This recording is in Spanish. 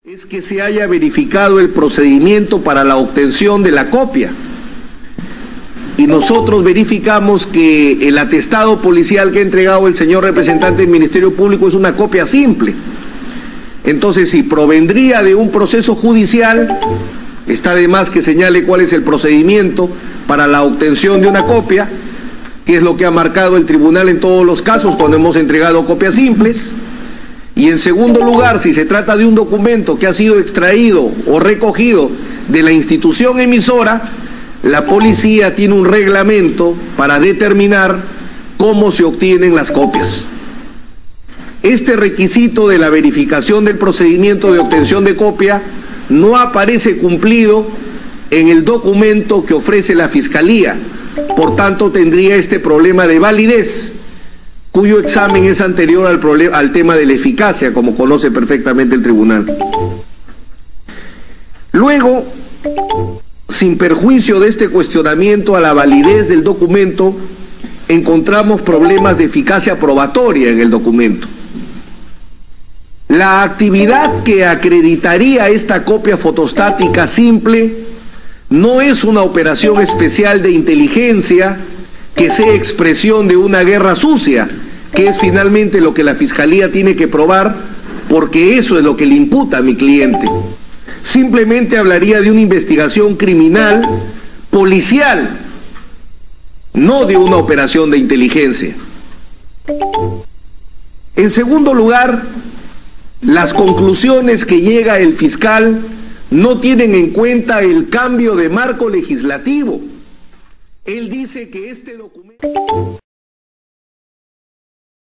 es que se haya verificado el procedimiento para la obtención de la copia. Y nosotros verificamos que el atestado policial que ha entregado el señor representante del Ministerio Público es una copia simple. Entonces, si provendría de un proceso judicial, está de más que señale cuál es el procedimiento para la obtención de una copia, que es lo que ha marcado el tribunal en todos los casos cuando hemos entregado copias simples. Y en segundo lugar, si se trata de un documento que ha sido extraído o recogido de la institución emisora, la policía tiene un reglamento para determinar cómo se obtienen las copias. Este requisito de la verificación del procedimiento de obtención de copia no aparece cumplido en el documento que ofrece la Fiscalía, por tanto tendría este problema de validez, cuyo examen es anterior al tema de la eficacia, como conoce perfectamente el tribunal. Luego, sin perjuicio de este cuestionamiento a la validez del documento, encontramos problemas de eficacia probatoria en el documento. La actividad que acreditaría esta copia fotostática simple no es una operación especial de inteligencia que sea expresión de una guerra sucia, que es finalmente lo que la Fiscalía tiene que probar, porque eso es lo que le imputa a mi cliente. Simplemente hablaría de una investigación criminal policial, no de una operación de inteligencia. En segundo lugar, las conclusiones que llega el fiscal no tienen en cuenta el cambio de marco legislativo. Él dice que este documento...